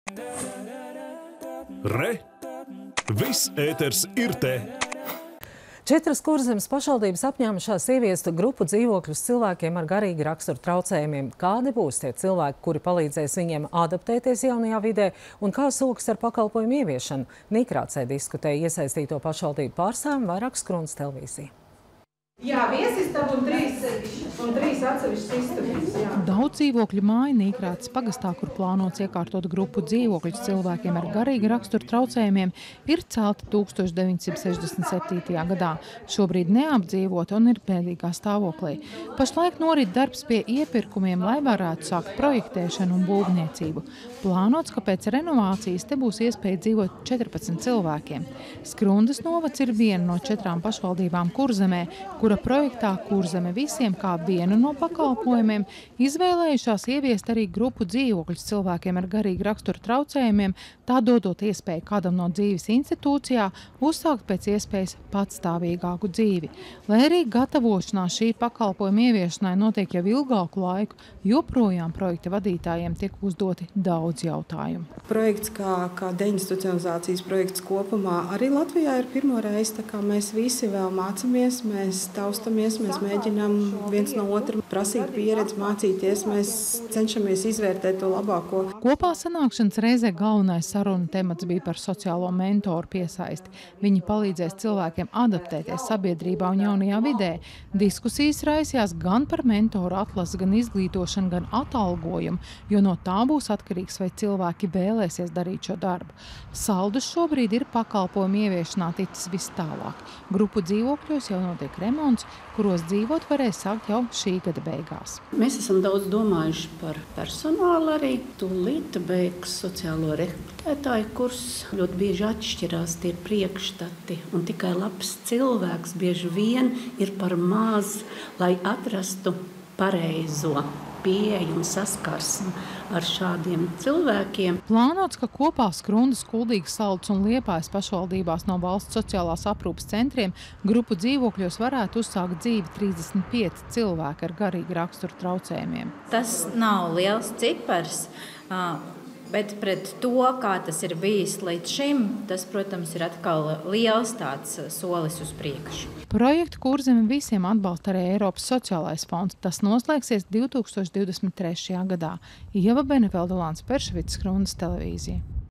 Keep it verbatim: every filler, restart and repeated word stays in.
Re! Viss ēters ir te! Četras Kurzemes pašvaldības apņēmušās ieviest grupu dzīvokļus cilvēkiem ar garīgi raksturu traucējumiem. Kādi būs tie cilvēki, kuri palīdzēs viņiem adaptēties jaunajā vidē un kā sokas ar pakalpojumu ieviešanu? Nīkrācē diskutēja iesaistīto pašvaldību pārstāvji, vairāk Skrunas televīzija. Jā, viesistaba un trīs, un trīs atsevišķas istabas. Daudz dzīvokļu māju Nīkrāces pagastā, kur plānots iekārtot grupu dzīvokļus cilvēkiem ar garīgi raksturu traucējumiem, ir celta tūkstoš deviņsimt sešdesmit septītajā gadā. Šobrīd neapdzīvota un ir bēdīgā stāvoklī. Pašlaik norit darbs pie iepirkumiem, lai varētu sākt projektēšanu un būvniecību. Plānots, ka pēc renovācijas te būs iespēja dzīvot četrpadsmit cilvēkiem. Skrundas novads ir viena no četrām pašvaldībām Kurzemē, kura projektā Kurzeme visiem kā vienu no pakalpojumiem izvēlējušās ieviest arī grupu dzīvokļus cilvēkiem ar garīgi raksturu traucējumiem, tā dodot iespēju kādam no dzīves institūcijā uzsākt pēc iespējas patstāvīgāku dzīvi. Lai arī gatavošanās šī pakalpojuma ieviešanai notiek jau ilgāku laiku, joprojām projekta vadītājiem tiek uzdoti daudz jautājumu. Projekts kā, kā deinstitucionalizācijas projekts kopumā arī Latvijā ir pirmo reizi, tā kā mēs visi vēl mācāmies, mēs taustamies, mēs mēģinām viens no otra prasīt pieredzi, mācīties, mēs cenšamies izvērtēt to labāko. Kopā sanākšanas reizē galvenais saruna temats bija par sociālo mentoru piesaisti. Viņi palīdzēs cilvēkiem adaptēties sabiedrībā un jaunajā vidē. Diskusijas raisījās gan par mentoru atlasi, gan izglītošanu, gan atalgojumu, jo no tā būs atkarīgs, vai cilvēki vēlēsies darīt šo darbu. Saldus šobrīd ir pakalpojumu ieviešanā ticis vis tālāk. Grupu dzīvokļos jau notiek remonts, kuros dzīvot varēs sākt jau šī gada beigās. Mēs esam daudz domājuši par personālu arī. Tūlīt beigs sociālo rehabilitētāju kurs. Ļoti bieži atšķirās tie priekšstati, un tikai labs cilvēks bieži vien ir par maz, lai atrastu pareizo pieeju un saskarsmi ar šādiem cilvēkiem. Plānots, ka kopā Skrundas, Kuldīgas, Saldus un Liepājas pašvaldībās no valsts sociālās aprūpes centriem grupu dzīvokļos varētu uzsākt dzīvi trīsdesmit pieci cilvēki ar garīgi raksturu traucējumiem. Tas nav liels cipars, bet pret to, kā tas ir bijis līdz šim, tas, protams, ir atkal liels tāds solis uz priekšu. Projektu Kurzeme visiem atbalsta arī Eiropas sociālais fonds. Tas noslēgsies divi tūkstoši divdesmit trešajā gadā. Ieva Benefelda, Lāns Perševits, Skrunas televīzija.